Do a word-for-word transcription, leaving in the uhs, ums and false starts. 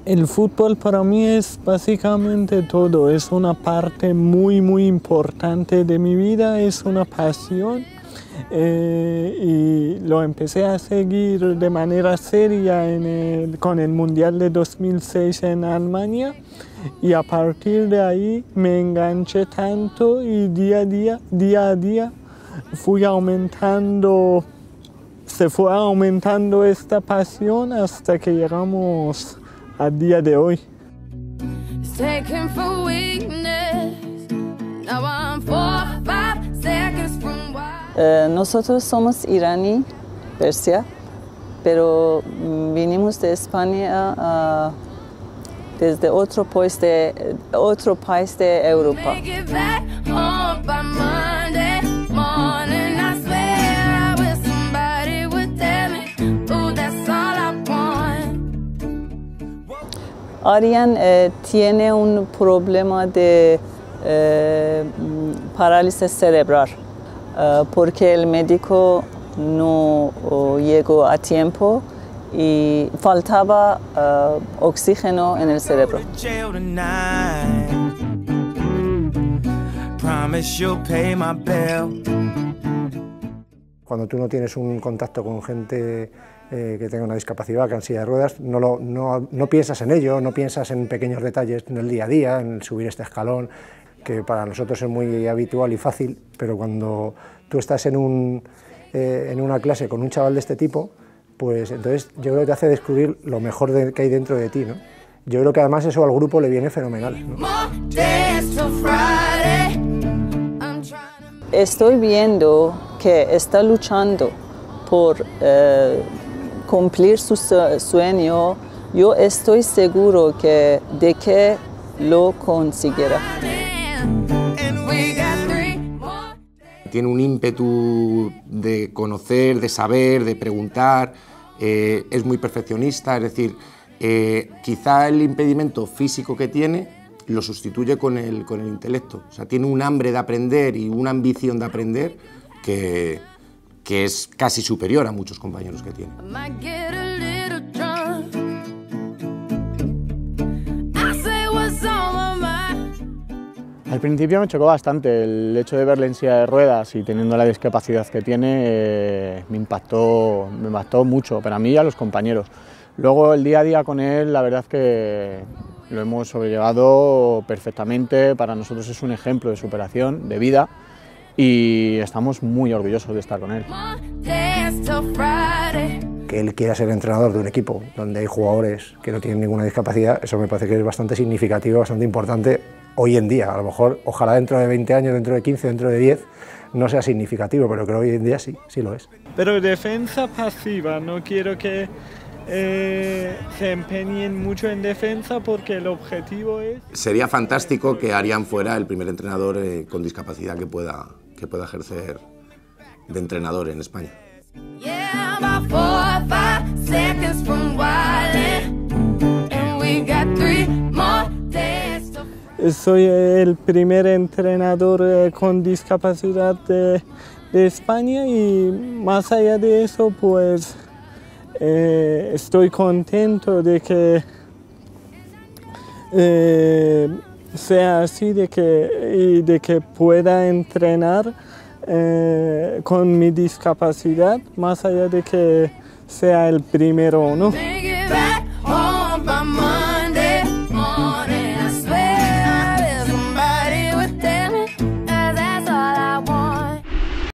El fútbol para mí es básicamente todo, es una parte muy muy importante de mi vida, es una pasión eh, y lo empecé a seguir de manera seria en el, con el Mundial de dos mil seis en Alemania y a partir de ahí me enganché tanto y día a día, día a día fui aumentando, se fue aumentando esta pasión hasta que llegamos a día de hoy. Eh, nosotros somos iraní, Persia, pero vinimos de España uh, desde otro país de, otro país de Europa. Arian eh, tiene un problema de eh, parálisis cerebral eh, porque el médico no oh, llegó a tiempo y faltaba uh, oxígeno en el cerebro. Cuando tú no tienes un contacto con gente eh, que tenga una discapacidad, que en silla de ruedas, no, lo, no, no piensas en ello, no piensas en pequeños detalles en el día a día, en subir este escalón, que para nosotros es muy habitual y fácil, pero cuando tú estás en, un, eh, en una clase con un chaval de este tipo, pues entonces yo creo que te hace descubrir lo mejor de, que hay dentro de ti, ¿no? Yo creo que además eso al grupo le viene fenomenal, ¿no? Estoy viendo que está luchando por eh, cumplir su sueño. Yo estoy seguro que de que lo conseguirá. Tiene un ímpetu de conocer, de saber, de preguntar, eh, es muy perfeccionista, es decir, eh, quizá el impedimento físico que tiene lo sustituye con el, con el intelecto. O sea, tiene un hambre de aprender y una ambición de aprender que, que es casi superior a muchos compañeros que tiene. Al principio me chocó bastante el hecho de verle en silla de ruedas y teniendo la discapacidad que tiene, eh, me impactó, me impactó mucho, para mí y a los compañeros. Luego el día a día con él, la verdad que lo hemos sobrellevado perfectamente, para nosotros es un ejemplo de superación, de vida, y estamos muy orgullosos de estar con él. Que él quiera ser entrenador de un equipo donde hay jugadores que no tienen ninguna discapacidad, eso me parece que es bastante significativo, bastante importante hoy en día. A lo mejor, ojalá dentro de veinte años, dentro de quince, dentro de diez, no sea significativo, pero creo que hoy en día sí, sí lo es. Pero defensa pasiva, no quiero que eh, se empeñen mucho en defensa porque el objetivo es... Sería fantástico que Arian fuera el primer entrenador eh, con discapacidad que pueda, que pueda ejercer de entrenador en España. Soy el primer entrenador eh, con discapacidad de, de España y más allá de eso, pues eh, estoy contento de que eh, sea así, de que, y de que pueda entrenar eh, con mi discapacidad, más allá de que sea el primero o no.